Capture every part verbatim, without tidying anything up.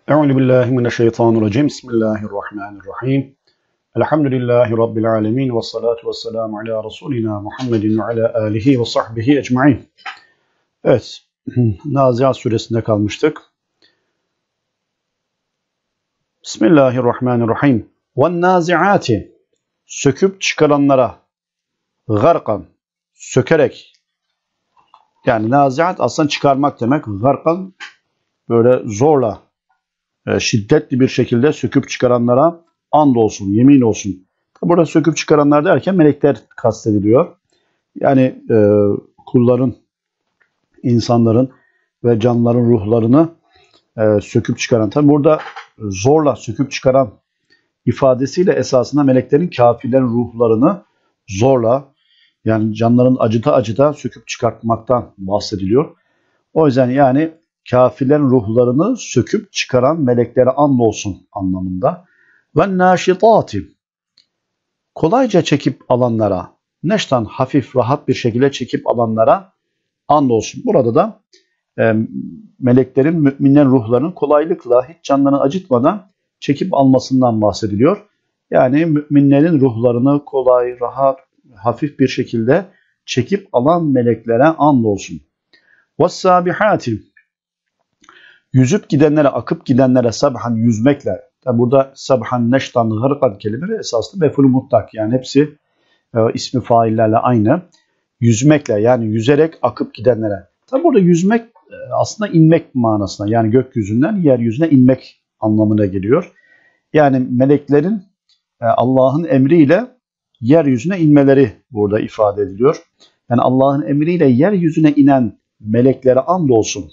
Euzu billahi mineşşeytanirracim. Bismillahirrahmanirrahim. Elhamdülillahi rabbil alamin ve salatu vesselamü ala rasulina Muhammedin ve ala alihi ve sahbihi ecmaîn. Evet, Naziat suresinde kalmıştık. Bismillahirrahmanirrahim. Ve naziati, söküp çıkaranlara, garkan, sökerek. Yani naziat aslında çıkarmak demek. Garkan böyle zorla, şiddetli bir şekilde söküp çıkaranlara and olsun, yemin olsun. Burada söküp çıkaranlar derken melekler kastediliyor. Yani e, kulların, insanların ve canlıların ruhlarını e, söküp çıkaran. Tabi burada zorla söküp çıkaran ifadesiyle esasında meleklerin, kafirlerin ruhlarını zorla, yani canların acıta acıta söküp çıkartmaktan bahsediliyor. O yüzden yani kafirlerin ruhlarını söküp çıkaran meleklere andolsun anlamında. Ve naşitati, kolayca çekip alanlara, neştan hafif rahat bir şekilde çekip alanlara andolsun. Burada da e, meleklerin, müminlerin ruhlarını kolaylıkla, hiç canlarını acıtmadan çekip almasından bahsediliyor. Yani müminlerin ruhlarını kolay, rahat, hafif bir şekilde çekip alan meleklere andolsun. وَالسَّابِحَاتِ, yüzüp gidenlere, akıp gidenlere sabhan, yüzmekle. Tabi burada sabhan, neştan, gırkan kelimeleri esaslı mef'ul mutlak. Yani hepsi e, ismi faillerle aynı. Yüzmekle, yani yüzerek akıp gidenlere. Tabi burada yüzmek e, aslında inmek manasına. Yani gökyüzünden yeryüzüne inmek anlamına geliyor. Yani meleklerin e, Allah'ın emriyle yeryüzüne inmeleri burada ifade ediliyor. Yani Allah'ın emriyle yeryüzüne inen meleklere andolsun.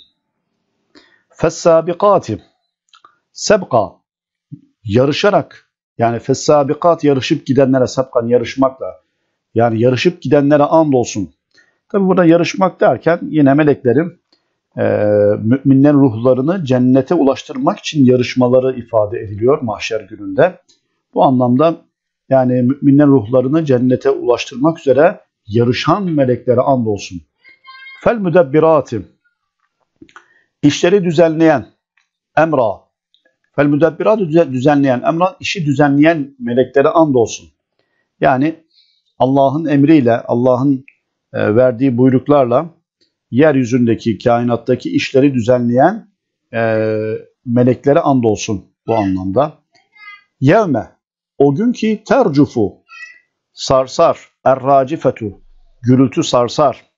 Fessabikati, sebka, yarışarak, yani fessabikat, yarışıp gidenlere, sebkan, yarışmakla, yani yarışıp gidenlere andolsun. Tabi burada yarışmak derken yine meleklerin e, müminlerin ruhlarını cennete ulaştırmak için yarışmaları ifade ediliyor mahşer gününde. Bu anlamda yani müminlerin ruhlarını cennete ulaştırmak üzere yarışan meleklere andolsun. Fel müdebbirati, İşleri düzenleyen, emra, fel müdebbiratü, düzenleyen, emra, işi düzenleyen meleklere andolsun. Yani Allah'ın emriyle, Allah'ın e, verdiği buyruklarla yeryüzündeki, kainattaki işleri düzenleyen e, meleklere andolsun bu anlamda. Yevme, o gün ki tercufu, sarsar, erracifetu, gürültü sarsar.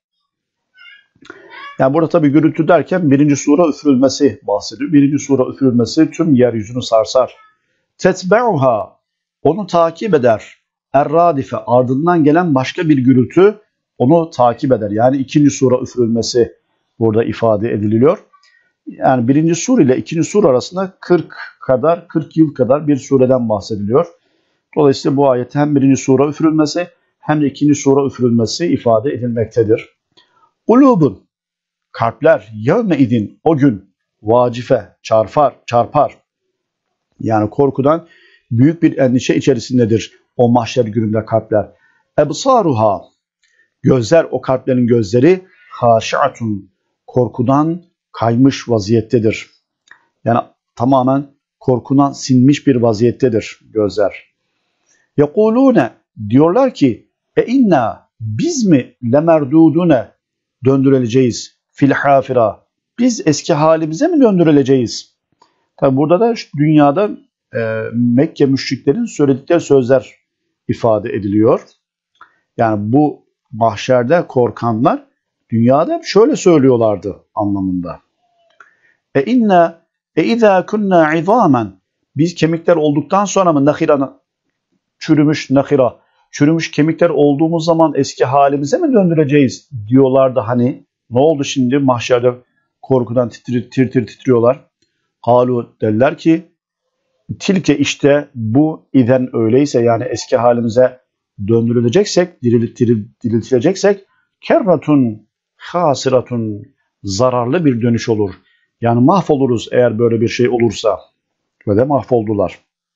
Yani burada tabi gürültü derken birinci sura üfürülmesi bahsediyor. Birinci sura üfürülmesi tüm yeryüzünü sarsar. Tetbe'uha, onu takip eder. Erradife, ardından gelen başka bir gürültü onu takip eder. Yani ikinci sura üfürülmesi burada ifade ediliyor. Yani birinci sur ile ikinci sur arasında kırk kadar, kırk yıl kadar bir sureden bahsediliyor. Dolayısıyla bu ayette hem birinci sura üfürülmesi hem de ikinci sura üfürülmesi ifade edilmektedir. Ulubun, kalpler yevme idin, o gün vacife, çarpar, çarpar. Yani korkudan büyük bir endişe içerisindedir o mahşer gününde kalpler. Ebsaruha, gözler, o kalplerin gözleri haşi'atun, korkudan kaymış vaziyettedir. Yani tamamen korkudan sinmiş bir vaziyettedir gözler. Yekulune, diyorlar ki e inna, biz mi lemerdudune, döndürüleceğiz, fil hafira, biz eski halimize mi döndürüleceğiz? Tabi burada da dünyada e, Mekke müşriklerin söyledikleri sözler ifade ediliyor. Yani bu mahşerde korkanlar dünyada şöyle söylüyorlardı anlamında. E inna e izâ kunnâ izâmen, biz kemikler olduktan sonra mı nahira, çürümüş nahira, çürümüş kemikler olduğumuz zaman eski halimize mi döndüreceğiz diyorlardı hani. Ne oldu şimdi mahşerde korkudan tir tir, tir titriyorlar. Halu, derler ki tilke, işte bu, izen öyleyse, yani eski halimize döndürüleceksek, dirilt, dirilt, diriltileceksek, kerratun hasiratun, zararlı bir dönüş olur. Yani mahvoluruz eğer böyle bir şey olursa. Ve de mahvoldular.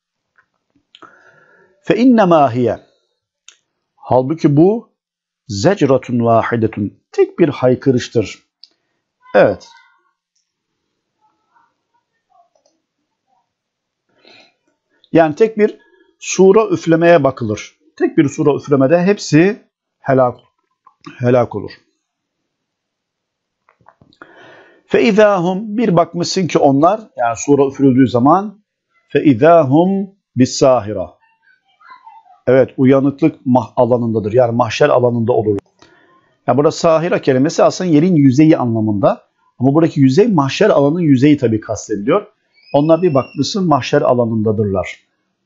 Fe innemâ hiye, halbuki bu zecratun vahidetun, tek bir haykırıştır. Evet. Yani tek bir sura üflemeye bakılır. Tek bir sura üflemede hepsi helak, helak olur. فَاِذَا هُمْ Bir bakmışsın ki onlar, yani sura üfürüldüğü zaman فَاِذَا هُمْ بِالسَّاهِرَةِ Evet, uyanıklık alanındadır. Yani mahşer alanında olur. Yani burada sahira kelimesi aslında yerin yüzeyi anlamında. Ama buradaki yüzey mahşer alanının yüzeyi tabii kastediliyor. Onlar bir bakmışsın mahşer alanındadırlar.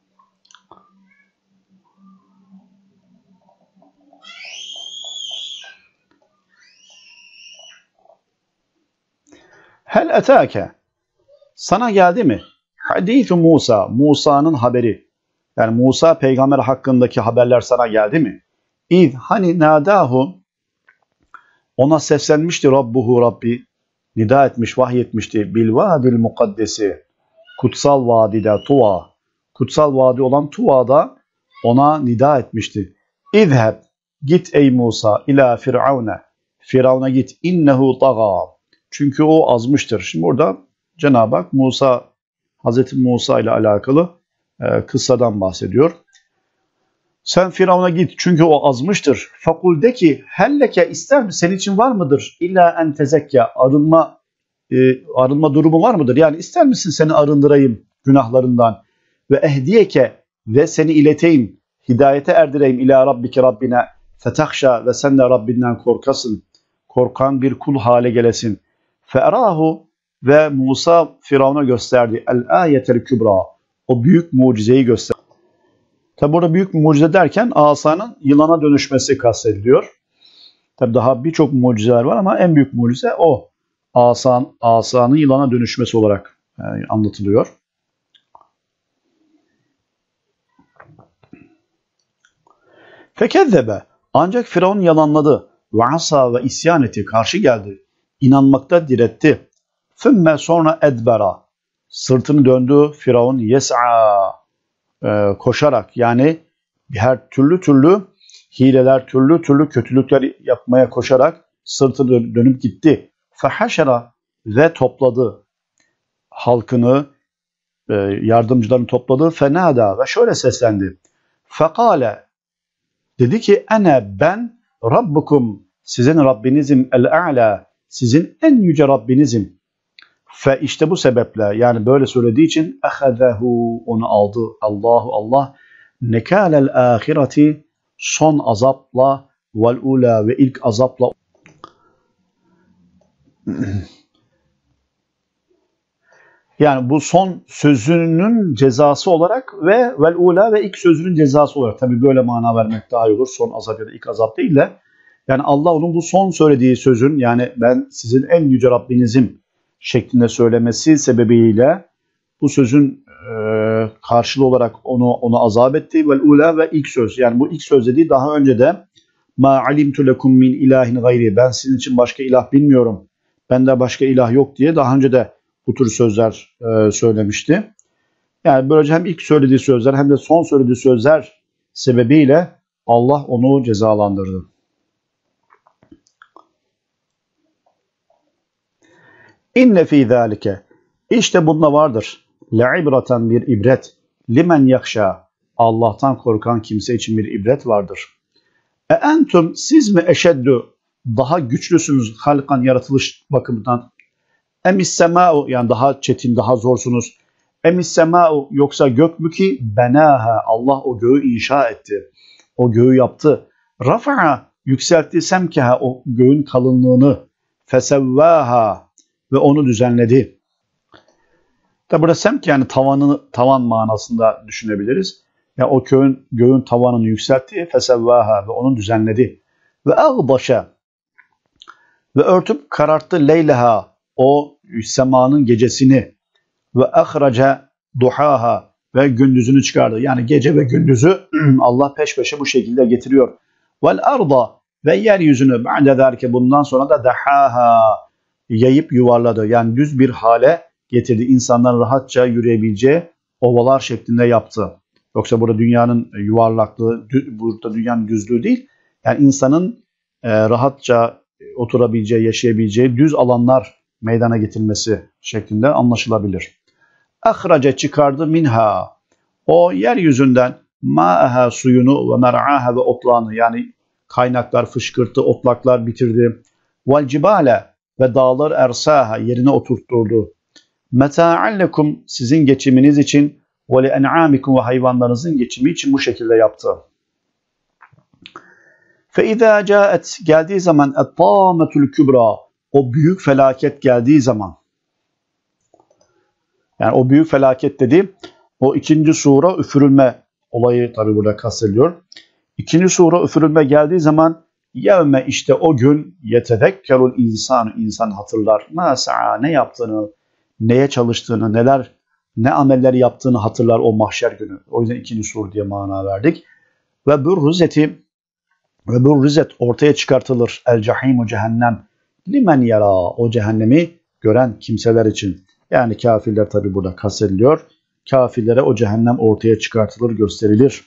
Hel etâke Sana geldi mi? Hadîth-u Musa, Musa'nın haberi. Yani Musa peygamber hakkındaki haberler sana geldi mi? İz hani nâdâhu ona seslenmişti Rabbuhu Rabbi. Nida etmiş, vahyetmişti. Bil vadil mukaddesi. Kutsal vadide Tuva. Kutsal vadi olan Tuva'da ona nida etmişti. İzheb git ey Musa ila firavune. Firavuna git. İnnehu taga. Çünkü o azmıştır. Şimdi burada Cenab-ı Hak Musa, Hazreti Musa ile alakalı e, kıssadan bahsediyor. Sen Firavun'a git çünkü o azmıştır. Fakul de ki helleke ister mi? Senin için var mıdır? İlla en tezekke arınma e, arınma durumu var mıdır? Yani ister misin seni arındırayım günahlarından ve ehdiyeke ve seni ileteyim, hidayete erdireyim ila rabbike Rabbine fetahşa ve sen de Rabbinden korkasın. Korkan bir kul hale gelesin. Fe'erahu ve Musa Firavun'a gösterdi. El-ayetel kübra. O büyük mucizeyi gösterdi. Tabi burada büyük mucize derken asanın yılana dönüşmesi kastediliyor. Tabi daha birçok mucizeler var ama en büyük mucize o. Asan, asanın yılana dönüşmesi olarak yani anlatılıyor. Fekezzebe. Ancak Firavun yalanladı. Ve asa ve isyan etti. Karşı geldi. İnanmakta diretti. Fümme sonra edbera. Sırtını döndü Firavun yes'a. Ee, koşarak yani her türlü türlü hileler, türlü türlü kötülükler yapmaya koşarak sırtını dönüp gitti. Fehaşera ve topladı halkını, e, yardımcılarını topladı. Fenada ve şöyle seslendi. Fekale dedi ki ene ben Rabbukum sizin Rabbinizim el-a'la sizin en yüce Rabbinizim. Fe işte bu sebeple yani böyle söylediği için ehazehu onu aldı Allahu Allah nekâlel ahireti son azapla vel ula ve ilk azapla yani bu son sözünün cezası olarak ve vel ula ve ilk sözünün cezası olarak tabi böyle mana vermek daha iyi olur son azap ya da ilk azap değil de yani Allah onun bu son söylediği sözün yani ben sizin en yüce Rabbinizim şeklinde söylemesi sebebiyle bu sözün e, karşılığı olarak onu onu azap etti vel ula ve ilk söz yani bu ilk söz dediği daha önce de ma alimtu lekum min ilahin gayri ben sizin için başka ilah bilmiyorum bende başka ilah yok diye daha önce de bu tür sözler e, söylemişti. Yani böylece hem ilk söylediği sözler hem de son söylediği sözler sebebiyle Allah onu cezalandırdı. İnne fî zâlike işte bunda vardır. Le'ibreten bir ibret. Limen yakşa Allah'tan korkan kimse için bir ibret vardır. E entum siz mi eşeddü daha güçlüsünüz halkan yaratılış bakımından emis semâ'u yani daha çetin daha zorsunuz. Emis semâ'u yoksa gök mü ki benâha Allah o göğü inşa etti. O göğü yaptı. Rafa'a yükseltti semkeha o göğün kalınlığını fesevvâha ve onu düzenledi. Tabi burada semk yani tavanını tavan manasında düşünebiliriz. Yani o göğün, göğün tavanını yükseltti fesevvâha ve onu düzenledi. Ve ağdaşa ve örtüp kararttı leyleha o semanın gecesini ve ahraca duhaha ve gündüzünü çıkardı. Yani gece ve gündüzü Allah peş peşe bu şekilde getiriyor. Vel arda ve yeryüzünü ba'de zâlike bundan sonra da dahaha yayıp yuvarladı. Yani düz bir hale getirdi. İnsanların rahatça yürüyebileceği ovalar şeklinde yaptı. Yoksa burada dünyanın yuvarlaklığı, burada dünyanın düzlüğü değil. Yani insanın rahatça oturabileceği, yaşayabileceği düz alanlar meydana getirmesi şeklinde anlaşılabilir. Ahraca çıkardı minha. O yeryüzünden ma'aha suyunu ve mer'aha ve otlağını yani kaynaklar fışkırttı, otlaklar bitirdi. Vel cibale ve dağlar ersaha yerine oturtturdu. Meta'an lekum sizin geçiminiz için ve li en'amikum ve hayvanlarınızın geçimi için bu şekilde yaptı. Fe izâ câet geldiği zaman et-tâmetül kübra o büyük felaket geldiği zaman yani o büyük felaket dediğim o ikinci sura üfürülme olayı tabi burada kastediliyor. İkinci sura üfürülme geldiği zaman yevme işte o gün yetedekkerul insan insan hatırlar. Ma sa'a ne yaptığını, neye çalıştığını, neler ne ameller yaptığını hatırlar o mahşer günü. O yüzden ikinci sur diye mana verdik. Ve burruzeti ve burruzet ortaya çıkartılır. El cahimu cehennem limen yara o cehennemi gören kimseler için. Yani kafirler tabi burada kastediliyor. Kafirlere o cehennem ortaya çıkartılır, gösterilir.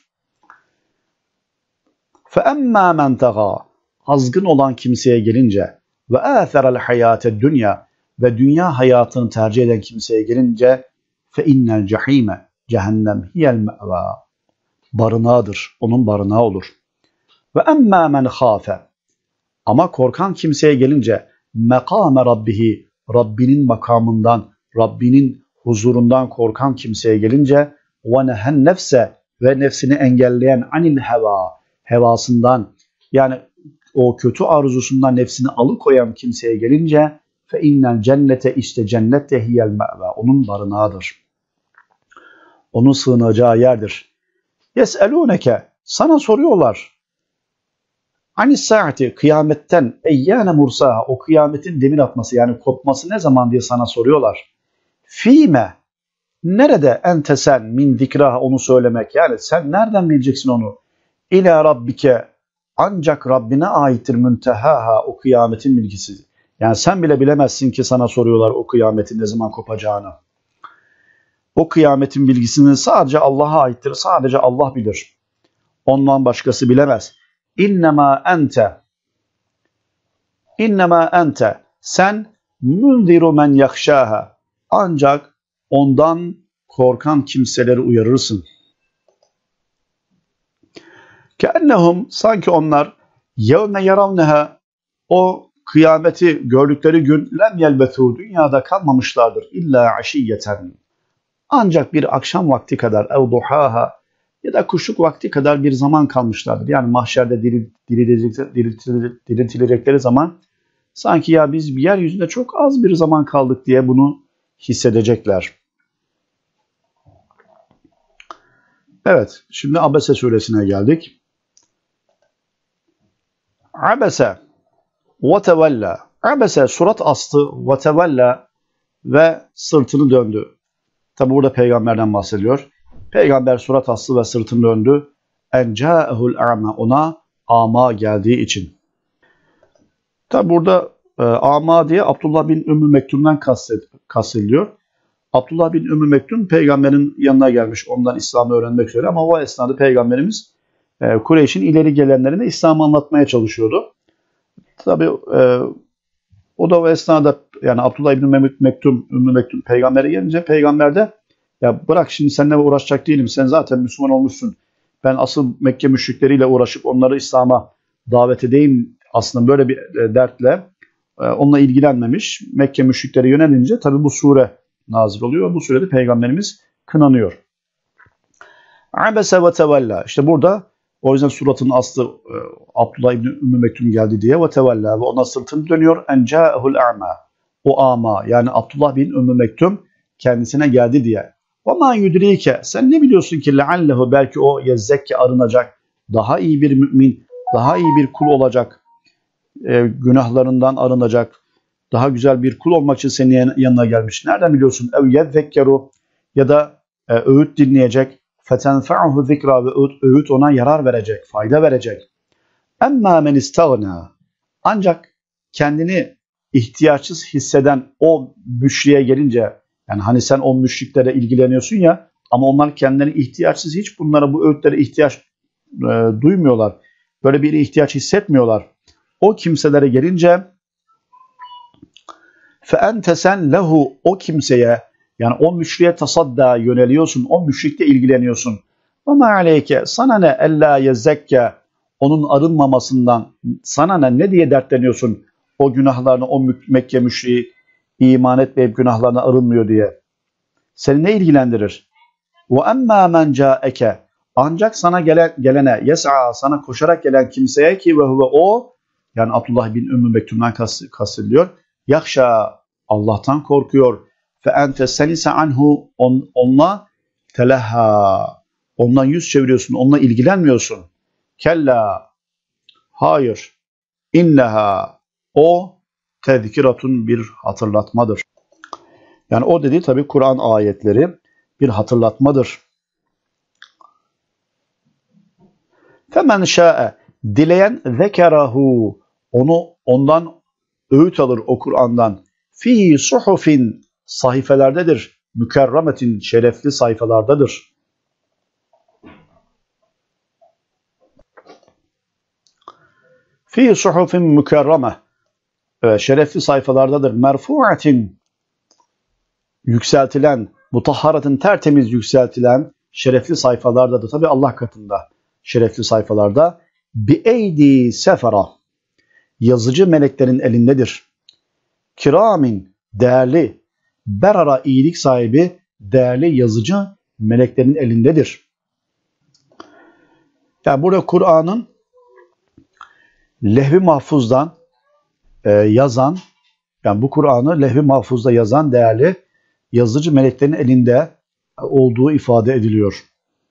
فَاَمَّا مَنْ تَغَى azgın olan kimseye gelince ve âtherel hayâte dünya ve dünya hayatını tercih eden kimseye gelince فَاِنَّ الْجَح۪يمَ cehennem hiyel me'vâ barınağıdır, onun barınağı olur. Ve emmâ men khâfe ama korkan kimseye gelince mekâme rabbihi Rabbinin makamından, Rabbinin huzurundan korkan kimseye gelince ve nehen nefse ve nefsini engelleyen anil heva hevasından yani o kötü arzusundan nefsini alıkoyan kimseye gelince fe innel cennete işte cennet de hiyel me've onun barınağıdır. Onun sığınacağı yerdir. Yes'elûneke sana soruyorlar. Anis saati kıyametten eyyâne mursaha o kıyametin demir atması yani kopması ne zaman diye sana soruyorlar. Fîme nerede ente sen min zikraha onu söylemek yani sen nereden bileceksin onu? İlâ rabbike ancak Rabbine aittir müntehaha o kıyametin bilgisi. Yani sen bile bilemezsin ki sana soruyorlar o kıyametin ne zaman kopacağını. O kıyametin bilgisini sadece Allah'a aittir. Sadece Allah bilir. Ondan başkası bilemez. İnnemâ ente İnnemâ ente sen münziru men yakşâha ancak ondan korkan kimseleri uyarırsın. Keennehum sanki onlar yevme yaravneha o kıyameti gördükleri gün lem yelbethu dünyada kalmamışlardır illa aşiyyeten ancak bir akşam vakti kadar ev duhaha ya da kuşluk vakti kadar bir zaman kalmışlardır. Yani mahşerde diriltilecekleri zaman sanki ya biz yeryüzünde çok az bir zaman kaldık diye bunu hissedecekler. Evet, şimdi Abese suresine geldik. Abese ve tevella. Abese surat astı ve tevella ve sırtını döndü. Tabi burada peygamberden bahsediyor. Peygamber surat astı ve sırtını döndü. En câehul a'ma ona ama geldiği için. Tabi burada e, ama diye Abdullah bin Ümmü Mektum'dan kastediliyor. Abdullah bin Ümmü Mektum peygamberin yanına gelmiş ondan İslam'ı öğrenmek üzere ama o esnada peygamberimiz e, Kureyş'in ileri gelenlerine İslam'ı anlatmaya çalışıyordu. Tabi e, o da o esnada yani Abdullah bin Ümmü Mektum, Ümmü Mektum peygambere gelince peygamber de ya bırak şimdi seninle uğraşacak değilim sen zaten Müslüman olmuşsun. Ben asıl Mekke müşrikleriyle uğraşıp onları İslam'a davet edeyim aslında böyle bir e, dertle e, onunla ilgilenmemiş. Mekke müşrikleri yönelince tabi bu sure nazil oluyor. Bu surede peygamberimiz kınanıyor. Abese ve tevella. İşte burada o yüzden suratın aslı e, Abdullah İbni Ümmü Mektum geldi diye ve tevella ve ona sırtını dönüyor. En câehul a'ma. O ama yani Abdullah bin Ümmü Mektum kendisine geldi diye. Ve mâ yudrîke. Sen ne biliyorsun ki leallehu belki o yezzekke arınacak. Daha iyi bir mümin, daha iyi bir kul olacak. E, günahlarından arınacak. Daha güzel bir kul olmak için senin yanına gelmiş. Nereden biliyorsun? Ev yezzekkeru ya da e, öğüt dinleyecek. Fetenfa'uhu zikra ve öğüt, öğüt ona yarar verecek, fayda verecek. Emma men istagna. Ancak kendini ihtiyaçsız hisseden o müşriye gelince yani hani sen o müşriklere ilgileniyorsun ya ama onlar kendilerini ihtiyaçsız hiç bunlara bu öğütlere ihtiyaç e, duymuyorlar. Böyle bir ihtiyaç hissetmiyorlar. O kimselere gelince fe ente sen lehu o kimseye Yani o müşriye tasadda yöneliyorsun, o müşrikle ilgileniyorsun. Ama aleyke sana ne ella yezekke onun arınmamasından sana ne ne diye dertleniyorsun o günahlarını o Mekke müşriği iman etmeyip günahlarına arınmıyor diye. Seni ne ilgilendirir? Ve emma men caeke ancak sana gelen, gelene yes'a sana koşarak gelen kimseye ki ve huve o yani Abdullah bin Ümmü Mektum'dan kastediliyor. Yakşa Allah'tan korkuyor. Fe ente senise anhu on, onunla telehha ondan yüz çeviriyorsun, onunla ilgilenmiyorsun. Kella hayır. İnneha o tezkiratun bir hatırlatmadır. Yani o dediği tabi Kur'an ayetleri bir hatırlatmadır. Femen şa'e dileyen zekerahu onu ondan öğüt alır o Kur'an'dan. Fi suhufin sayfelerdedir. Mükerremetin şerefli sayfalardadır. Fi suhufin mükerreme evet, şerefli sayfalardadır. Merfu'atin yükseltilen, mutahharatın tertemiz yükseltilen şerefli sayfalardadır. Tabi Allah katında şerefli sayfalarda. Bi eydi sefera yazıcı meleklerin elindedir. Kiramin değerli, berara iyilik sahibi değerli yazıcı meleklerin elindedir. Yani burada Kur'an'ın lehvi mahfuzdan e, yazan, yani bu Kur'an'ı lehvi mahfuzda yazan değerli yazıcı meleklerin elinde olduğu ifade ediliyor.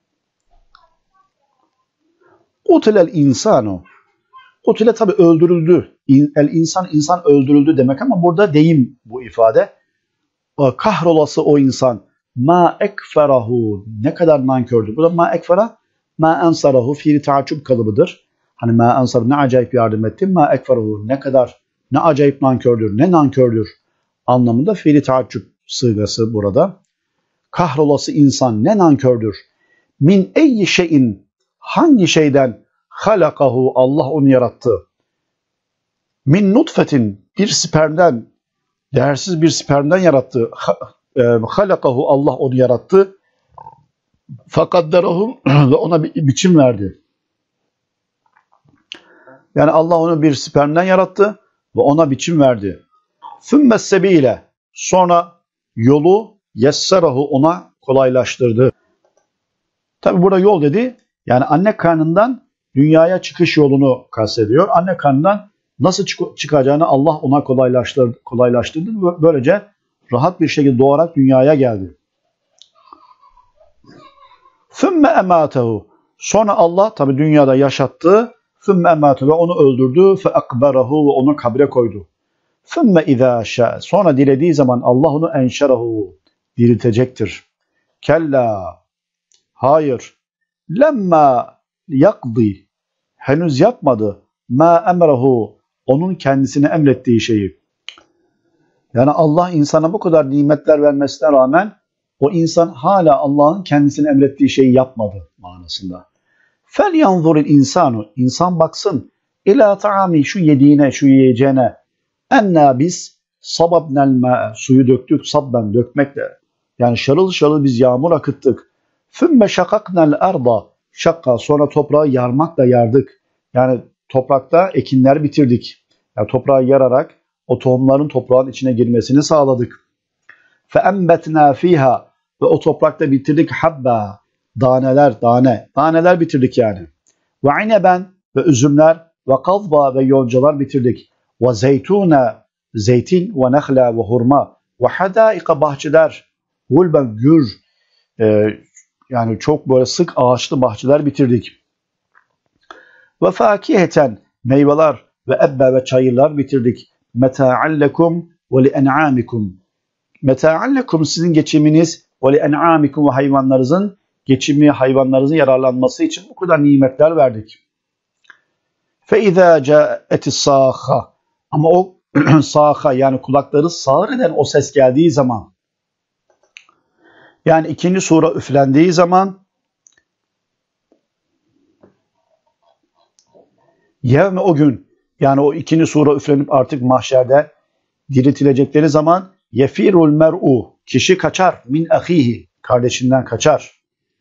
Utilel insanu. Utile tabi öldürüldü. El insan insan öldürüldü demek ama burada deyim bu ifade. Kahrolası o insan. Ma ekferahu. Ne kadar nankördür. Burada ma ekfera ma ensarahu fiili taaccub kalıbıdır. Hani ma ensarahu ne acayip yardım etti. Ma ekferahu ne kadar ne acayip nankördür. Ne nankördür anlamında fiili taaccub sığgası burada. Kahrolası insan ne nankördür. Min eyyi şeyin hangi şeyden halakahu Allah onu yarattı. Min nutfetin bir spermden değersiz bir spermden yarattı. Halakahu Allah onu yarattı. Fakadderahu ve ona bir biçim verdi. Yani Allah onu bir spermden yarattı ve ona biçim verdi. Thummes sebile sonra yolu yesserahu ona kolaylaştırdı. Tabi burada yol dedi yani anne karnından dünyaya çıkış yolunu kastediyor. Anne karnından nasıl çık- çıkacağını Allah ona kolaylaştırdı, kolaylaştırdı. Böylece rahat bir şekilde doğarak dünyaya geldi. Thumma ematahu sonra Allah tabi dünyada yaşattı. Thumma ematahu ve onu öldürdü. Fe akbarahu ve onu kabre koydu. Thumma izâ şâ sonra dilediği zaman Allah onu enşerahu diriltecektir. Kella hayır. Lemma yakdi henüz yapmadı. Ma emrehu onun kendisine emrettiği şeyi. Yani Allah insana bu kadar nimetler vermesine rağmen o insan hala Allah'ın kendisine emrettiği şeyi yapmadı manasında. Fel yanzuril insanu insan baksın ila ta'ami şu yediğine şu yiyeceğine enna biz sababnel ma suyu döktük sabben dökmekle yani şarıl şarıl biz yağmur akıttık. Fümme şakaknel arda şakka sonra toprağı yarmakla yardık. Yani toprakta ekinler bitirdik. Yani toprağı yararak o tohumların toprağın içine girmesini sağladık. Fe embetna fiha ve o toprakta bitirdik habba daneler tane taneler bitirdik yani. Ve ineben ve üzümler ve kazba ve yoncalar bitirdik. Ve zeytune zeytin ve nehla ve hurma ve hadaika bahçeler gulben gür e, yani çok böyle sık ağaçlı bahçeler bitirdik. Ve fakiheten meyveler ve ebbe ve çayırlar bitirdik. Meta'an lekum ve li en'amikum. Meta'an lekum sizin geçiminiz ve li en'amikum ve hayvanlarınızın geçimi, hayvanlarınızın yararlanması için bu kadar nimetler verdik. Fe izâ câetis sâha ama o sâha yani kulakları sağır eden o ses geldiği zaman yani ikinci sura üflendiği zaman yevme o gün yani o ikinci sura üflenip artık mahşerde diriltilecekleri zaman yefirul mer'u kişi kaçar. Min ahihi, kardeşinden kaçar.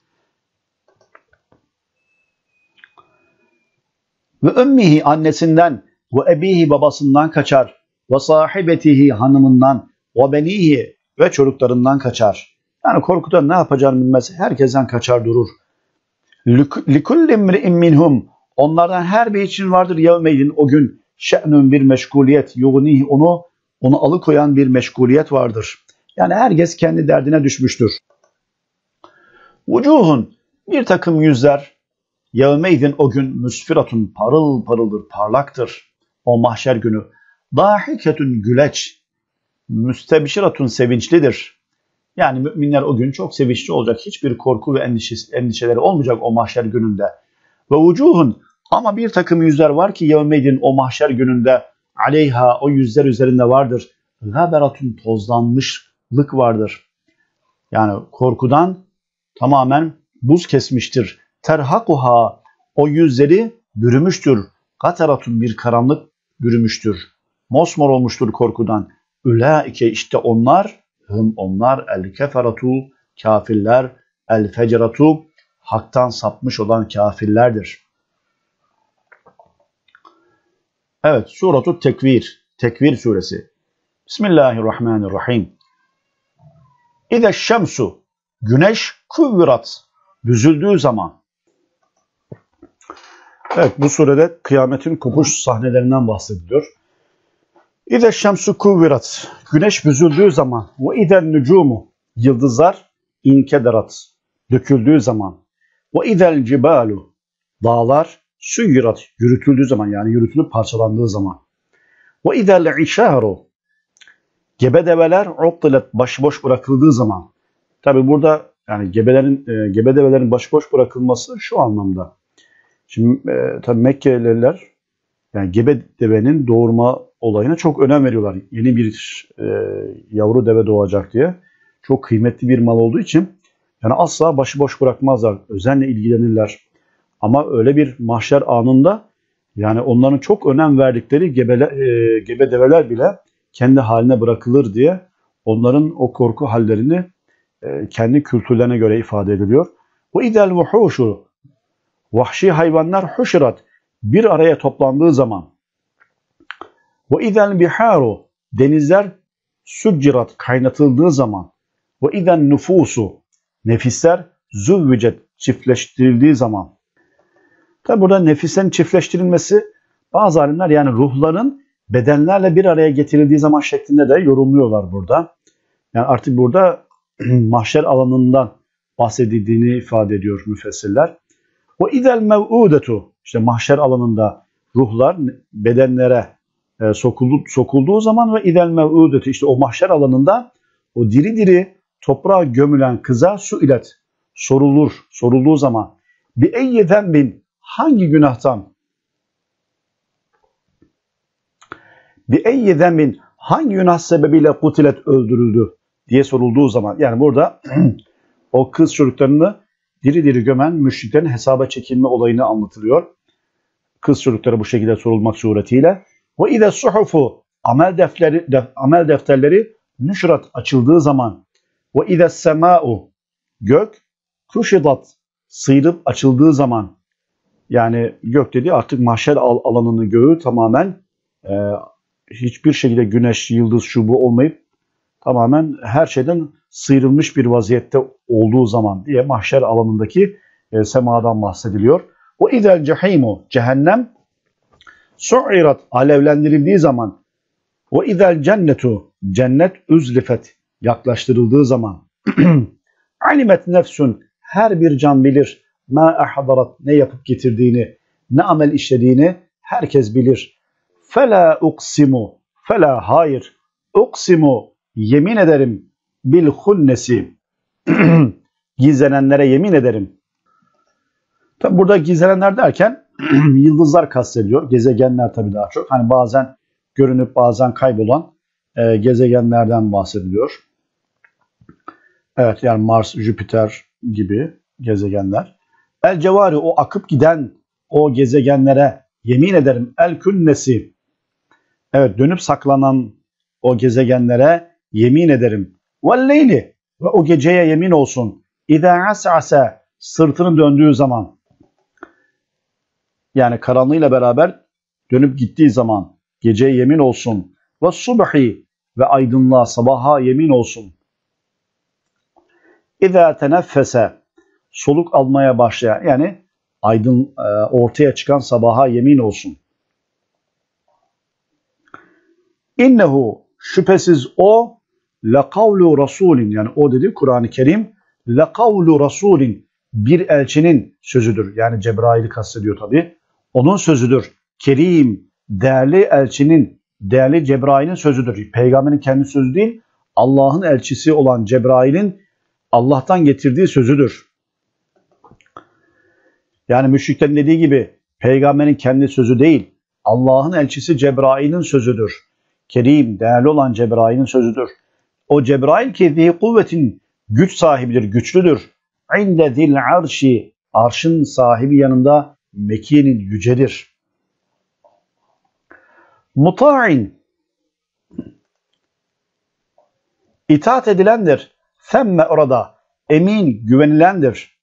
Ve ümmihi, annesinden, ve ebihi, babasından kaçar. Ve sahibetihi, hanımından, ve benihi, ve çocuklarından kaçar. Yani korkudan ne yapacağını bilmez. Herkesten kaçar durur. Likulli imri'in minhum, onlardan her bir için vardır yevmeydin, o gün şe'nün, bir meşguliyet, yugnihi, onu onu alıkoyan bir meşguliyet vardır. Yani herkes kendi derdine düşmüştür. Vucuhun, bir takım yüzler, yevmeydin, o gün müsfiratun, parıl parıldır, parlaktır. O mahşer günü. Dahiketun, güleç, müstebşiratun, sevinçlidir. Yani müminler o gün çok sevinçli olacak. Hiçbir korku ve endişesi, endişeleri olmayacak o mahşer gününde. Ve vucuhun, ama bir takım yüzler var ki yevmeydin, o mahşer gününde, aleyha, o yüzler üzerinde vardır. Gaberatun, tozlanmışlık vardır. Yani korkudan tamamen buz kesmiştir. Terhakuha, o yüzleri bürümüştür. Gateratun, bir karanlık bürümüştür. Mosmor olmuştur korkudan. Ülaike, işte onlar, hım onlar, el keferatu, kafirler, el fecratu, haktan sapmış olan kafirlerdir. Evet, Suratu Tekvir, Tekvir suresi. Bismillahirrahmanirrahim. İde şemsu, güneş kuvvirat, büzüldüğü zaman. Evet, bu surede kıyametin kopuş sahnelerinden bahsediliyor. İde şemsu kuvvirat, güneş büzüldüğü zaman. Ve idel nücumu, yıldızlar inkederat, döküldüğü zaman. Ve idel cibalu, dağlar süyirat, yürütüldüğü zaman, yani yürütülüp parçalandığı zaman. Ve idel işaru, gebe develer uttilet, başıboş bırakıldığı zaman. Tabi burada yani gebelerin e, gebe develerin başıboş bırakılması şu anlamda. Şimdi e, tabi Mekkeliler yani gebe devenin doğurma olayına çok önem veriyorlar. Yeni bir e, yavru deve doğacak diye. Çok kıymetli bir mal olduğu için yani asla başıboş bırakmazlar. Özenle ilgilenirler. Ama öyle bir mahşer anında yani onların çok önem verdikleri gebele, e, gebe develer bile kendi haline bırakılır diye onların o korku hallerini e, kendi kültürlerine göre ifade ediliyor. Bu idel vuhuşu, vahşi hayvanlar huşirat, bir araya toplandığı zaman. Ve idel biharu, denizler succirat, kaynatıldığı zaman. Ve idel nüfusu, nefisler züvvicet, çiftleştirildiği zaman. Tabi burada nefislerin çiftleştirilmesi bazı alimler yani ruhların bedenlerle bir araya getirildiği zaman şeklinde de yorumluyorlar burada. Yani artık burada mahşer alanından bahsedildiğini ifade ediyor müfessirler. O idel mev'udetu, işte mahşer alanında ruhlar bedenlere e, sokuldu, sokulduğu zaman ve idel mev'udetu, işte o mahşer alanında o diri diri toprağa gömülen kıza suilet, sorulur, sorulduğu zaman bi eyyi zenbin, hangi günahtan, bi eyyi zenbin, hangi günah sebebiyle kutilet, öldürüldü diye sorulduğu zaman, yani burada o kız çocuklarını diri diri gömen müşriklerin hesaba çekilme olayını anlatılıyor. Kız çocukları bu şekilde sorulmak suretiyle. Ve ide suhufu, amel defterleri, def, amel defterleri nüşrat, açıldığı zaman. Ve ide sema'u, gök kuşidat, sıyrıp açıldığı zaman. Yani gök dediği artık mahşer alanını, göğü tamamen e, hiçbir şekilde güneş, yıldız, şu bu olmayıp tamamen her şeyden sıyrılmış bir vaziyette olduğu zaman diye mahşer alanındaki e, semadan bahsediliyor. O idel cehimu, cehennem su'irat, alevlendirildiği zaman. O idel cennetu, cennet üzlifet, yaklaştırıldığı zaman. Alimet nefsun, her bir can bilir. Ma ahdarat, ne yapıp getirdiğini, ne amel işlediğini herkes bilir. Fela uksimu, fela hayır, uksimu, yemin ederim, bil hunnesi, gizlenenlere yemin ederim. Tabi burada gizlenenler derken yıldızlar kastediliyor. Gezegenler tabi daha çok. Hani bazen görünüp bazen kaybolan e, gezegenlerden bahsediliyor. Evet, yani Mars, Jüpiter gibi gezegenler. El cevari, o akıp giden o gezegenlere yemin ederim. El künnesi, evet, dönüp saklanan o gezegenlere yemin ederim. وَالْلَيْلِ ve o geceye yemin olsun. اِذَا عَسْعَسَ sırtını döndüğü zaman, yani karanlığıyla beraber dönüp gittiği zaman geceye yemin olsun. وَالصُّبْحِ ve aydınlığa, sabaha yemin olsun. اِذَا تَنَفَّسَ soluk almaya başlayan, yani aydın e, ortaya çıkan sabaha yemin olsun. İnnehu şüphesiz o lekavlu rasulin, yani o dedi Kur'an-ı Kerim, lekavlu rasulin bir elçinin sözüdür. Yani Cebrail'i kastediyor tabi. Onun sözüdür. Kerim, değerli elçinin, değerli Cebrail'in sözüdür. Peygamberin kendi sözü değil, Allah'ın elçisi olan Cebrail'in Allah'tan getirdiği sözüdür. Yani müşriklerin dediği gibi peygamberin kendi sözü değil, Allah'ın elçisi Cebrail'in sözüdür. Kerim, değerli olan Cebrail'in sözüdür. O Cebrail ki zi kuvvetin, güç sahibidir, güçlüdür. İnde zil arşi, arşın sahibi yanında mekinin, yücedir. Muta'in, itaat edilendir. Femme orada, emin, güvenilendir.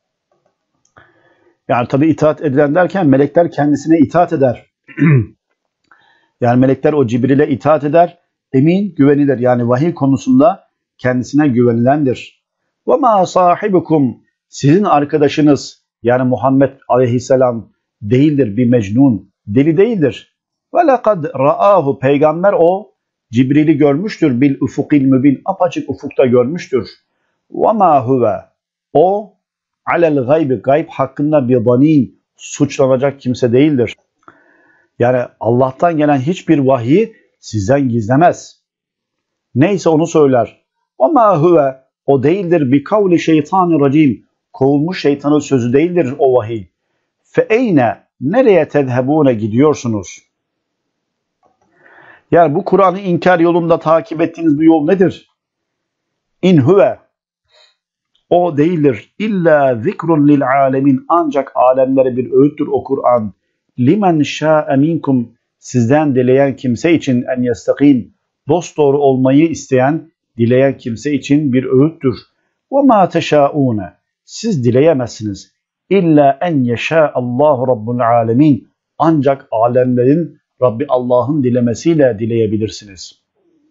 Yani tabi itaat edilen derken melekler kendisine itaat eder. Yani melekler o Cibril'e itaat eder. Emin, güvenilir. Yani vahiy konusunda kendisine güvenilendir. وَمَا صَاحِبُكُمْ sizin arkadaşınız, yani Muhammed aleyhisselam değildir bir mecnun, deli değildir. وَلَقَدْ رَآهُ peygamber o Cibril'i görmüştür. Bil ufukil mübin, apaçık ufukta görmüştür. وَمَا هُوَ o alel gaybi, gayb hakkında bir danin, suçlanacak kimse değildir. Yani Allah'tan gelen hiçbir vahyi sizden gizlemez. Neyse onu söyler. وَمَا هُوَ o değildir bi kavli şeytanir racim, kovulmuş şeytanın sözü değildir o vahiy. فَاَيْنَ nereye tezhebune gidiyorsunuz? Yani bu Kur'an'ı inkar yolunda takip ettiğiniz bu yol nedir? İn huve o değildir. İlla zikrun lil alemin, ancak alemlere bir öğüttür o Kur'an. Limen şa'e minkum sizden dileyen kimse için, en yestakim dosdoğru olmayı isteyen, dileyen kimse için bir öğüttür. Ve ma teşaune siz dileyemezsiniz. İlla en yeşâ Allahu rabbul alemin, ancak alemlerin Rabbi Allah'ın dilemesiyle dileyebilirsiniz.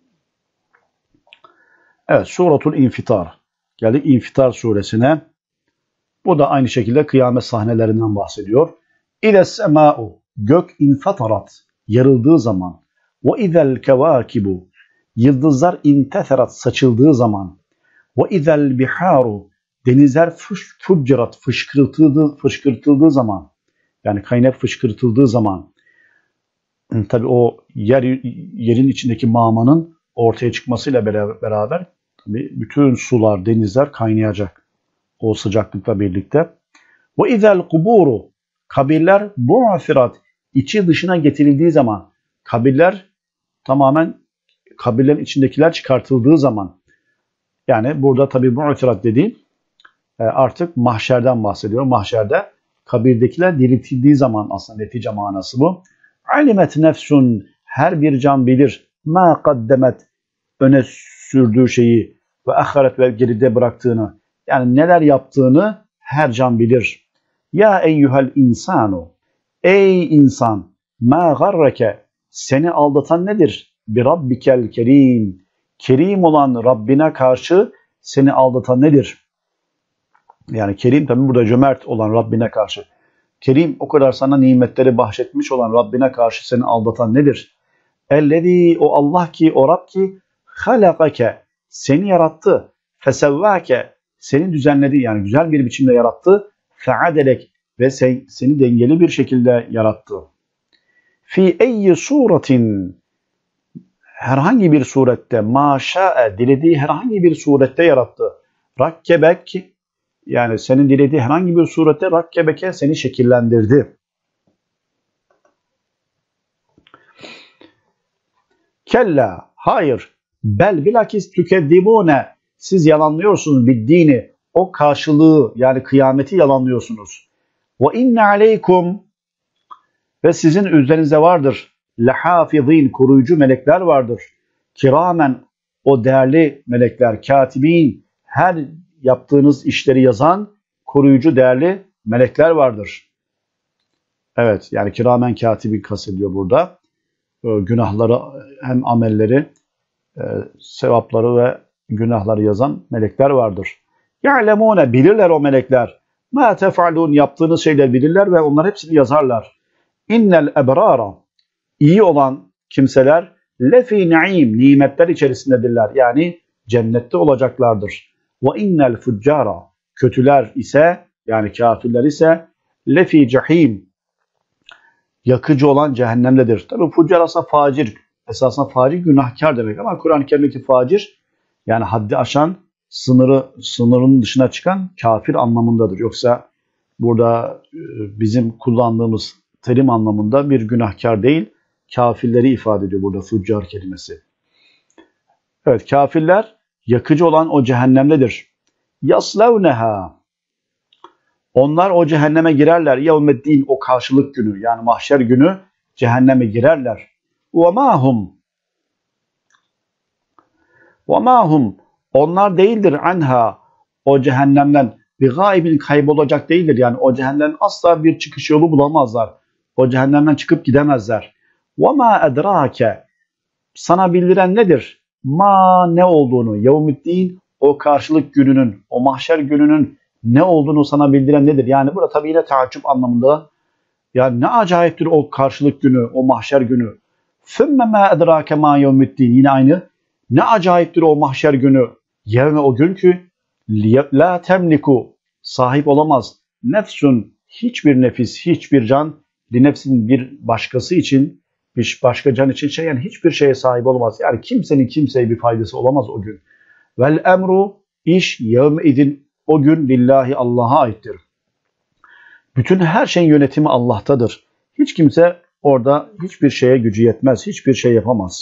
Evet, Suratul İnfitar. Geldik İnfitar suresine. Bu da aynı şekilde kıyamet sahnelerinden bahsediyor. İles semâ'u gök infatarat yarıldığı zaman, ve izel kevakibu yıldızlar inteferat saçıldığı zaman, ve izel biharu denizler fuccirat fışkırtıldığı, fışkırtıldığı zaman, yani kaynak fışkırtıldığı zaman, tabi o yer, yerin içindeki mağmanın ortaya çıkmasıyla beraber tabi bütün sular, denizler kaynayacak o sıcaklıkla birlikte. Ve izel kuburu kabirler bu'firat içi dışına getirildiği zaman, kabirler tamamen kabirlerin içindekiler çıkartıldığı zaman, yani burada tabi bu'firat dediğim artık mahşerden bahsediyor. Mahşerde kabirdekiler diriltildiği zaman aslında netice manası bu. Alimet nefsun her bir can bilir ma kaddemet öne sürdüğü şeyi ve ahiret ve geride bıraktığını, yani neler yaptığını her can bilir. Ya eyyuhel insanu ey insan ma garreke seni aldatan nedir? Bi rabbikel kerim kerim olan Rabbine karşı seni aldatan nedir? Yani kerim tabi burada cömert olan Rabbine karşı. Kerim o kadar sana nimetleri bahşetmiş olan Rabbine karşı seni aldatan nedir? Ellezî o Allah ki o Rab ki halakake seni yarattı. Fesevvake seni düzenledi, yani güzel bir biçimde yarattı. Feadelek ve sen, seni dengeli bir şekilde yarattı. Fi eyyi suretin herhangi bir surette, maşa'e dilediği herhangi bir surette yarattı. Rakkebek yani senin dilediği herhangi bir surette rakkebeke seni şekillendirdi. Kella hayır, bel bilakis tükeddibune siz yalanlıyorsunuz biddini, o karşılığı yani kıyameti yalanlıyorsunuz. Ve inne aleykum ve sizin üzerinize vardır. Lehafizin koruyucu melekler vardır. Kiramen o değerli melekler, katibin, her yaptığınız işleri yazan koruyucu değerli melekler vardır. Evet, yani kiramen katibin kastediyor burada. Günahları hem amelleri, sevapları ve günahları yazan melekler vardır. Ya'lemune, bilirler o melekler. Ma tef'alun, yaptığınız şeyler bilirler ve onlar hepsini yazarlar. İnnel ebrara, iyi olan kimseler lefi naim, nimetler içerisindedirler. Yani cennette olacaklardır. Ve innel fuccara, kötüler ise yani kafirler ise lefi cehim, yakıcı olan cehennemdedir. Tabi fuccar aslında facir, esasında facir günahkar demek ama Kur'an-ı Kerim'deki facir yani haddi aşan, sınırı sınırın dışına çıkan kafir anlamındadır. Yoksa burada bizim kullandığımız terim anlamında bir günahkar değil, kafirleri ifade ediyor burada fuccar kelimesi. Evet, kafirler yakıcı olan o cehennemdedir. Yaslevneha, onlar o cehenneme girerler. Yevmeddin, o karşılık günü yani mahşer günü cehenneme girerler. Ve mahum, ve mahum, onlar değildir anha, o cehennemden bir gaibin, kaybolacak değildir. Yani o cehennemden asla bir çıkış yolu bulamazlar. O cehennemden çıkıp gidemezler. Ve ma edrake, sana bildiren nedir? Ma, ne olduğunu, yevmiddin, o karşılık gününün, o mahşer gününün ne olduğunu sana bildiren nedir? Yani burada tabii yine taaccüp anlamında. Yani ne acayiptir o karşılık günü, o mahşer günü. Fümme ma edrake ma yevmiddin, yine aynı. Ne acayiptir o mahşer günü. Yevme, o gün ki la temliku, sahip olamaz. Nefsun, hiçbir nefis, hiçbir can, li nefsin, bir başkası için, bir başka can için şey, yani hiçbir şeye sahip olamaz. Yani kimsenin kimseye bir faydası olamaz o gün. Vel emru, iş yevme idin, o gün lillahi, Allah'a aittir. Bütün her şeyin yönetimi Allah'tadır. Hiç kimse orada hiçbir şeye gücü yetmez, hiçbir şey yapamaz.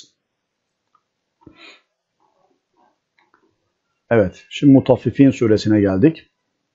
Evet, şimdi Mutaffifin suresine geldik.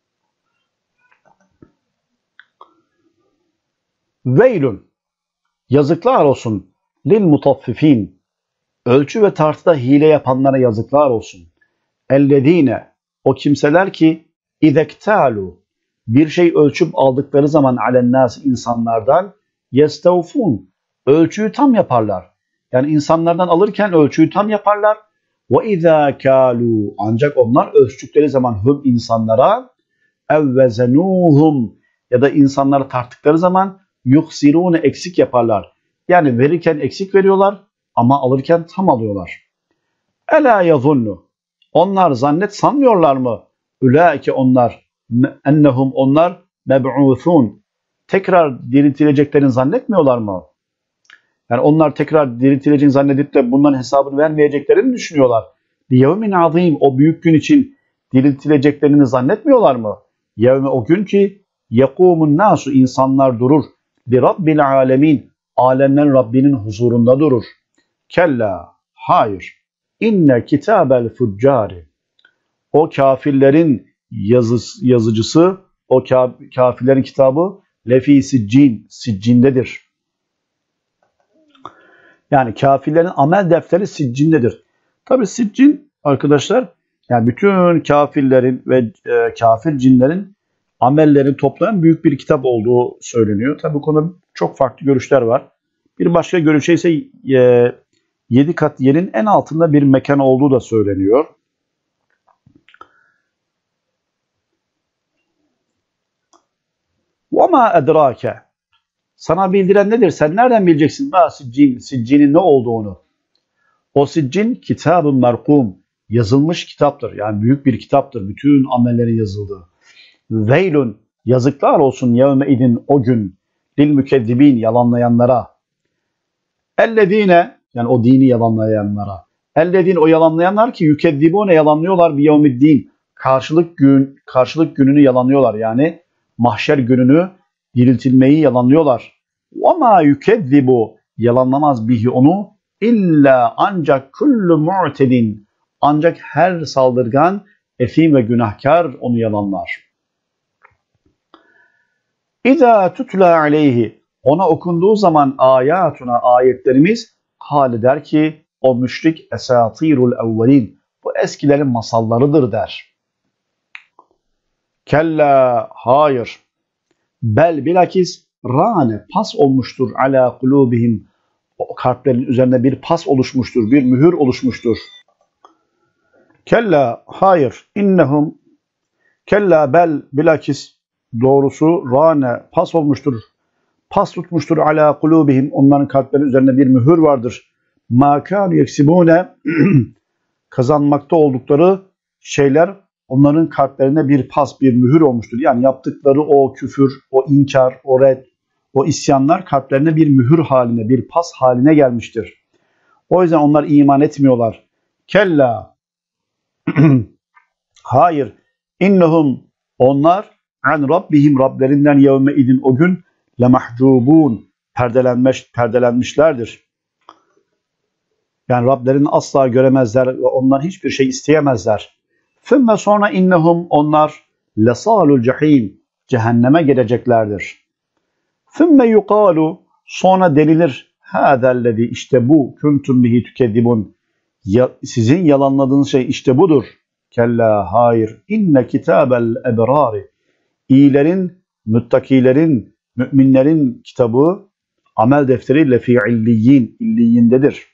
Veylun, yazıklar olsun, lil mutaffifin, ölçü ve tartıda hile yapanlara yazıklar olsun. Ellezine, o kimseler ki idektalu, bir şey ölçüp aldıkları zaman alennâs, insanlardan, yestavfun, ölçüyü tam yaparlar. Yani insanlardan alırken ölçüyü tam yaparlar. Ve izâ kâlû, ancak onlar ölçtükleri zaman hum, insanlara, evvezenûhum, ya da insanları tarttıkları zaman yuhsirûne, eksik yaparlar. Yani verirken eksik veriyorlar ama alırken tam alıyorlar. Elâ yazunnu, onlar zannet sanmıyorlar mı? Ulaike, onlar, ennehum, onlar, meb'ûthûn, tekrar diriltileceklerini zannetmiyorlar mı? Yani onlar tekrar diriltileceğini zannedip de bundan hesabını vermeyeceklerini düşünüyorlar. Bir yevmin azim, o büyük gün için diriltileceklerini zannetmiyorlar mı? Yevme, o gün ki yekûmun nasu, insanlar durur. Li rabbil alemin, alemlerin Rabbinin huzurunda durur. Kella, hayır. İnne kitabel fuccari, o kafirlerin yazı, yazıcısı, o kafirlerin kitabı lefi siccin, siccindedir. Yani kafirlerin amel defteri siccindedir. Tabi siccin arkadaşlar, yani bütün kafirlerin ve e, kafir cinlerin amellerini toplayan büyük bir kitap olduğu söyleniyor. Tabi bu konuda çok farklı görüşler var. Bir başka görüşe ise e, yedi kat yerin en altında bir mekan olduğu da söyleniyor. وَمَا اَدْرَاكَ, sana bildiren nedir? Sen nereden bileceksin ma siccin, siccinin ne olduğunu? O siccin kitab-ı merkum, yazılmış kitaptır. Yani büyük bir kitaptır. Bütün amellerin yazıldığı. Veylun, yazıklar olsun yevme idin, o gün, lil mükezzibin, yalanlayanlara. Ellezine, yani o dini yalanlayanlara. Ellezine, o yalanlayanlar ki yükezzibune, yalanlıyorlar bi yevmiddin, karşılık gün, karşılık gününü yalanlıyorlar. Yani mahşer gününü, diriltilmeyi yalanlıyorlar. وَمَا يُكَذِّبُ, yalanlamaz bihi onu, illa ancak kullu mu'tedin, ancak her saldırgan, esim ve günahkar onu yalanlar. İza tutla aleyhi, ona okunduğu zaman ayatuna, ayetlerimiz, hali der ki O müşrik esatirul evvelin. Bu eskilerin masallarıdır der. Kella hayır. Bel bilakis rane pas olmuştur ala kulubihim. O kalplerin üzerine bir pas oluşmuştur, bir mühür oluşmuştur. Kella hayır. İnnehum kella bel bilakis doğrusu rane pas olmuştur. Pas tutmuştur ala kulubihim. Onların kalplerinin üzerine bir mühür vardır. Ma kânu yeksibûne kazanmakta oldukları şeyler onların kalplerine bir pas, bir mühür olmuştur. Yani yaptıkları o küfür, o inkar, o red, o isyanlar kalplerine bir mühür haline, bir pas haline gelmiştir. O yüzden onlar iman etmiyorlar. Kella hayır. İnnehum onlar an rabbihim Rablerinden yevme idin o gün lemahcubun perdelenmiş, perdelenmişlerdir. Yani Rablerini asla göremezler ve ondan hiçbir şey isteyemezler. Fümme sonra innehum onlar lesalul cehim cehenneme geleceklerdir. Fümme yukalu sonra denilir hâzellezî işte bu kuntum bihi tükezzibun ya, sizin yalanladığınız şey işte budur. Kella hayır inne kitabel ebrari iyilerin, müttakilerin, müminlerin kitabı amel defteri lefi illiyin illiyindedir.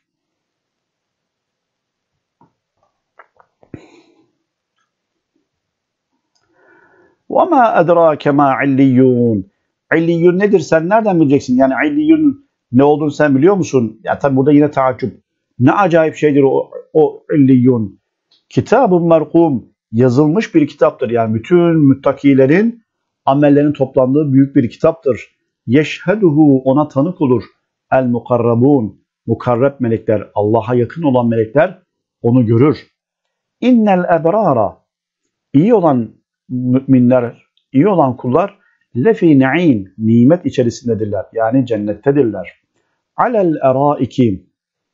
وَمَا اَدْرَاكَ مَا عِلِّيُّونَ İlliyun nedir? Sen nereden bileceksin? Yani illiyun ne olduğunu sen biliyor musun? Ya tabi burada yine taaccüp. Ne acayip şeydir o, o illiyun. Kitab-ı merkum yazılmış bir kitaptır. Yani bütün müttakilerin amellerinin toplandığı büyük bir kitaptır. Yeşheduhu ona tanık olur. El mukarrabun mukarreb melekler, Allah'a yakın olan melekler onu görür. İnnel ebrara iyi olan müminler, iyi olan kullar lefi na'im nimet içerisindedirler. Yani cennettedirler. Alel eraiki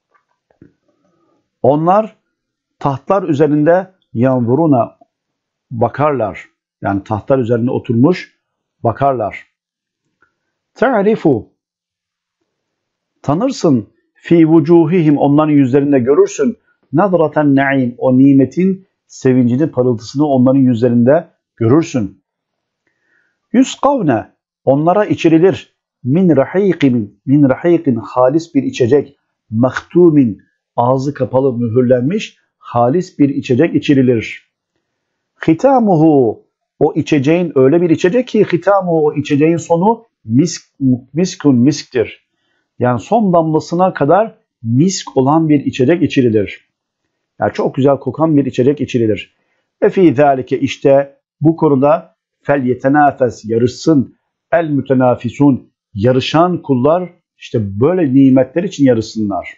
onlar tahtlar üzerinde yanzuruna bakarlar. Yani tahtlar üzerinde oturmuş bakarlar. Ta'rifu tanırsın fi vucuhihim onların yüzlerinde görürsün. Nadraten na'im o nimetin sevincini, parıltısını onların yüzlerinde görürsün. Yusqavne onlara içirilir. Min rahiqin min rahiqin halis bir içecek. Mahtumin ağzı kapalı mühürlenmiş halis bir içecek içirilir. Hitamuhu o içeceğin öyle bir içecek ki hitamuhu o içeceğin sonu misk miskun misktir. Yani son damlasına kadar misk olan bir içecek içirilir. Yani çok güzel kokan bir içecek içirilir. Ve fî zâlike işte bu konuda fel yetenâfes yarışsın el mütenafisun yarışan kullar işte böyle nimetler için yarışsınlar.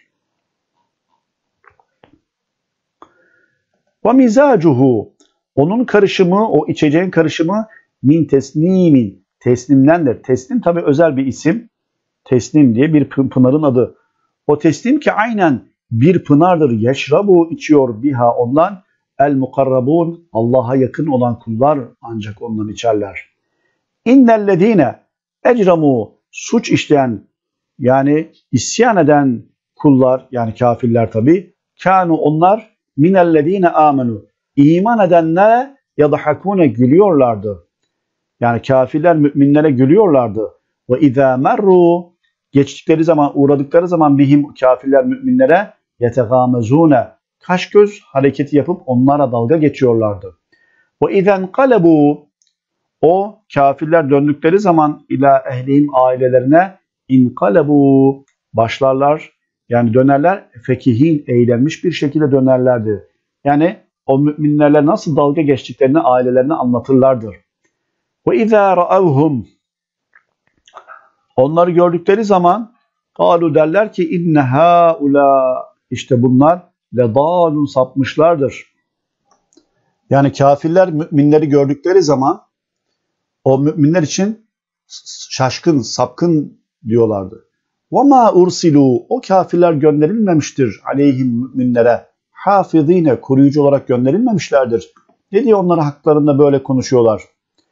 Ve mizacuhu onun karışımı o içeceğin karışımı min tesnimin teslimdendir. Teslim tabi özel bir isim. Teslim diye bir pınarın adı. O teslim ki aynen bir pınardır. Yeşrabu içiyor biha ondan. El mukarrabun Allah'a yakın olan kullar ancak ondan içerler. İnnellezine ecramu suç işleyen yani isyan eden kullar yani kafirler tabi. Kanu onlar minellezine amenu iman edenlere yadhakune gülüyorlardı. Yani kafirler müminlere gülüyorlardı. Ve izâ merru geçtikleri zaman uğradıkları zaman bihim kafirler müminlere yetegâmezûne kaş göz hareketi yapıp onlara dalga geçiyorlardı. Ve izen kalebu o kafirler döndükleri zaman ila ehlihim ailelerine inkalebu başlarlar yani dönerler fekihin eğlenmiş bir şekilde dönerlerdi. Yani o müminlerle nasıl dalga geçtiklerini ailelerine anlatırlardı. Ve izâ ra'avhum onları gördükleri zaman kalu derler ki inne haula işte bunlar ledalun sapmışlardır. Yani kafirler müminleri gördükleri zaman o müminler için şaşkın, sapkın diyorlardı. وَمَا ursilu o kafirler gönderilmemiştir aleyhim müminlere. Hafizine koruyucu olarak gönderilmemişlerdir. Ne diye onlara haklarında böyle konuşuyorlar?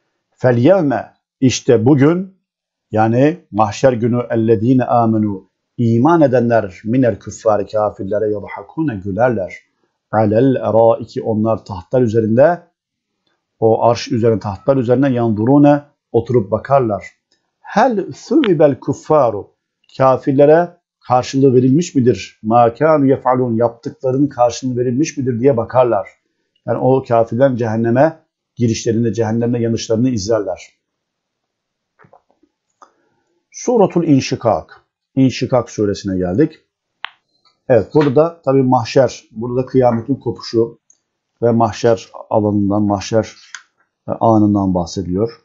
فَالْيَوْمَ işte bugün yani mahşer günü ellezine amenu iman edenler minel küffâri kafirlere yadhakûne gülerler. Alel eraiki onlar tahtlar üzerinde, o arş üzerine tahtlar üzerine yandurune oturup bakarlar. Hel thüvibel kuffaru kafirlere karşılığı verilmiş midir? Ma kânu yef'alûn yaptıklarının karşılığı verilmiş midir diye bakarlar. Yani o kafirler cehenneme girişlerinde, cehennemde yanışlarını izlerler. Suratul İnşikak. İnşikak suresine geldik. Evet, burada tabii mahşer, burada kıyametin kopuşu ve mahşer alanından, mahşer anından bahsediyor.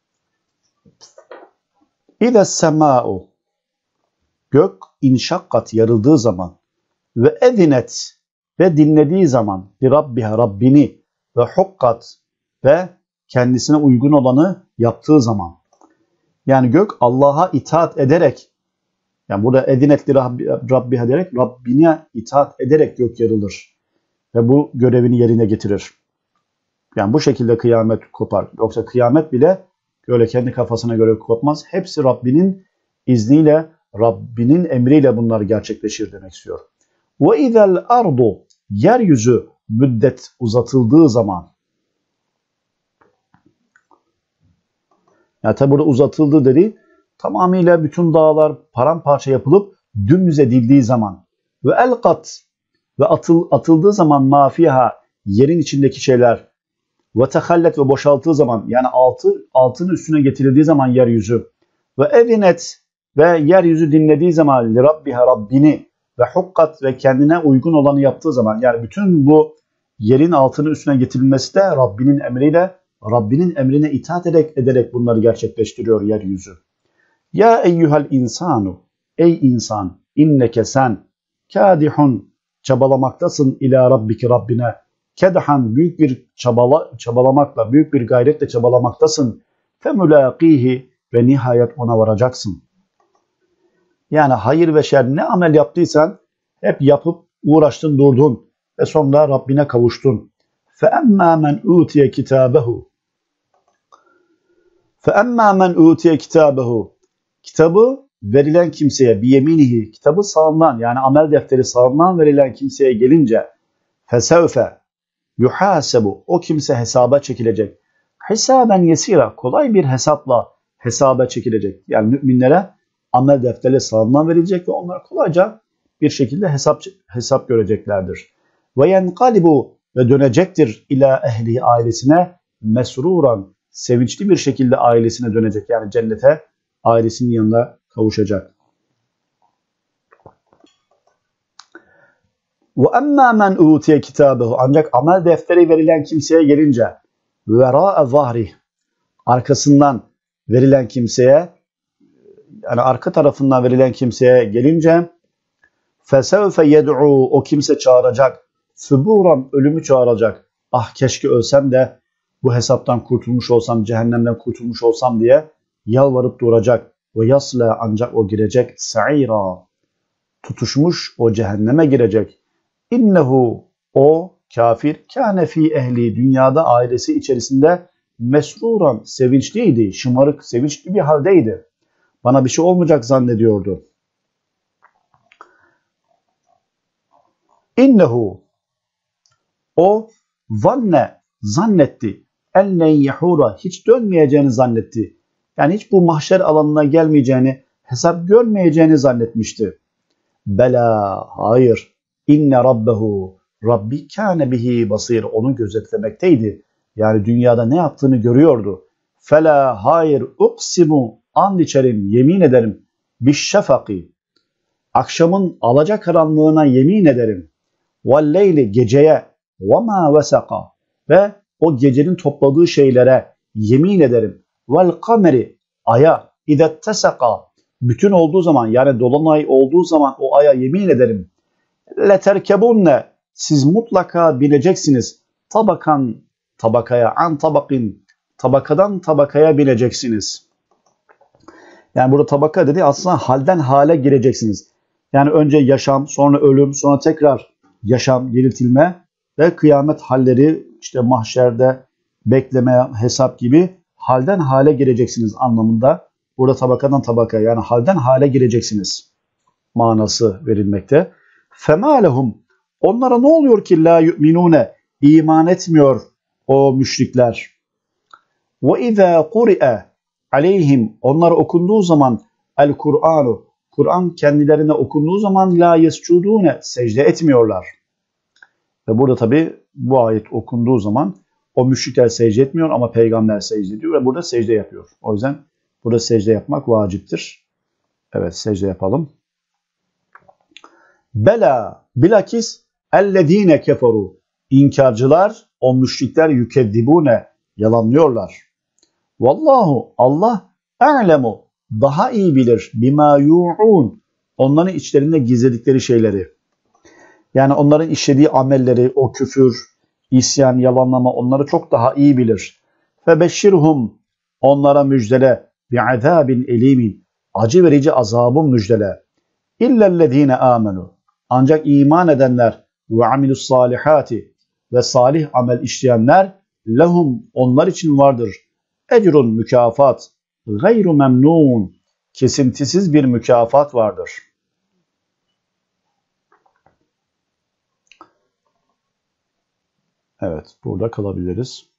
İde semâ'u gök inşakkat yarıldığı zaman ve ezinet ve dinlediği zaman li rabbiha Rabbini ve hukkat ve kendisine uygun olanı yaptığı zaman. Yani gök Allah'a itaat ederek, yani burada edinetli Rabbiha diyerek Rabbine itaat ederek gök yarılır ve bu görevini yerine getirir. Yani bu şekilde kıyamet kopar. Yoksa kıyamet bile öyle kendi kafasına göre kopmaz. Hepsi Rabbinin izniyle, Rabbinin emriyle bunlar gerçekleşir demek istiyor. Ve izel ardu yeryüzü müddet uzatıldığı zaman. Yani tabi burada uzatıldı dedi. Tamamıyla bütün dağlar paramparça yapılıp dümdüz edildiği zaman ve elqat ve atıl, atıldığı zaman mafiha yerin içindeki şeyler ve tehallet ve boşalttığı zaman yani altı altının üstüne getirildiği zaman yeryüzü ve evinet ve yeryüzü dinlediği zaman li rabbiha Rabbini ve hukkat ve kendine uygun olanı yaptığı zaman yani bütün bu yerin altının üstüne getirilmesi de Rabbinin emriyle Rabbinin emrine itaat ederek, ederek bunları gerçekleştiriyor yeryüzü. Ya eyyuhel insanu ey insan inneke sen kadihun çabalamaktasın ila rabbiki Rabbine kedhan büyük bir çabala, çabalamakla büyük bir gayretle çabalamaktasın femulaqihi ve nihayet ona varacaksın. Yani hayır ve şer ne amel yaptıysan hep yapıp uğraştın durdun ve sonra Rabbine kavuştun. فَاَمَّا مَنْ اُوْتِيَ كِتَابَهُ فَاَمَّا مَنْ اُوْتِيَ كِتَابَهُ Kitabı verilen kimseye, biyeminihi, kitabı sağından yani amel defteri sağından verilen kimseye gelince فَسَوْفَ yuhasebu o kimse hesaba çekilecek. Hesaben yesira kolay bir hesapla hesaba çekilecek. Yani müminlere amel defteri sağından verilecek ve onlar kolayca bir şekilde hesap hesap göreceklerdir. Ve yenkalibu ve dönecektir ila ehli ailesine mesruran sevinçli bir şekilde ailesine dönecek. Yani cennete ailesinin yanına kavuşacak. Ve emmâ men utiye kitâbehu ancak amel defteri verilen kimseye gelince verâ'e zahri arkasından verilen kimseye yani arka tarafından verilen kimseye gelince fesevfe yed'u o kimse çağıracak süburan ölümü çağıracak. Ah keşke ölsem de bu hesaptan kurtulmuş olsam, cehennemden kurtulmuş olsam diye yalvarıp duracak. Ve yasla ancak o girecek sa'ira tutuşmuş o cehenneme girecek. İnnehu o kafir kâne fî ehli dünyada ailesi içerisinde mesruran sevinçliydi, şımarık sevinçli bir haldeydi. Bana bir şey olmayacak zannediyordu. İnnehu o zanne zannetti. Ellen yahura hiç dönmeyeceğini zannetti. Yani hiç bu mahşer alanına gelmeyeceğini, hesap görmeyeceğini zannetmişti. Bela hayır. İnne rabbehu Rabbi kâne bihi basir onu gözetlemekteydi. Yani dünyada ne yaptığını görüyordu. Fela hayır uksimu and içerim yemin ederim bişşefaki akşamın alacakaranlığına yemin ederim. Velleyli geceye ve ma vesaka ve o gecenin topladığı şeylere yemin ederim. Vel kameri aya idettesaka bütün olduğu zaman yani dolunay olduğu zaman o aya yemin ederim. Leterkebunne siz mutlaka bineceksiniz. Tabakan tabakaya an tabakin tabakadan tabakaya bineceksiniz. Yani burada tabaka dedi aslında halden hale gireceksiniz. Yani önce yaşam, sonra ölüm, sonra tekrar yaşam, diriltilme ve kıyamet halleri işte mahşerde bekleme, hesap gibi halden hale gireceksiniz anlamında. Burada tabakadan tabakaya yani halden hale gireceksiniz. manası verilmekte. فَمَا لَهُمْ Onlara ne oluyor ki la yu'minune iman etmiyor o müşrikler. وَاِذَا قُرِئَ aleyhim Onlara okunduğu zaman el Kur'anu Kur'an kendilerine okunduğu zaman la yescudune secde etmiyorlar. Ve burada tabi bu ayet okunduğu zaman o müşrikler secde etmiyor ama peygamber secde ediyor ve burada secde yapıyor. O yüzden burada secde yapmak vaciptir. Evet, secde yapalım. Bela bilakis ellezine keferu inkarcılar o müşrikler yükezzibune yalanlıyorlar. Vallahu Allah a'lemu daha iyi bilir bima yu'un onların içlerinde gizledikleri şeyleri. Yani onların işlediği amelleri, o küfür, isyan, yalanlama onları çok daha iyi bilir. Febeşşirhum onlara müjdele bi'azabin elimin acı verici azabın müjdele. İllellezine amenu ancak iman edenler ve amilus salihati ve salih amel işleyenler lehum onlar için vardır. Ecrun mükafat gayru memnun kesintisiz bir mükafat vardır. Evet, burada kalabiliriz.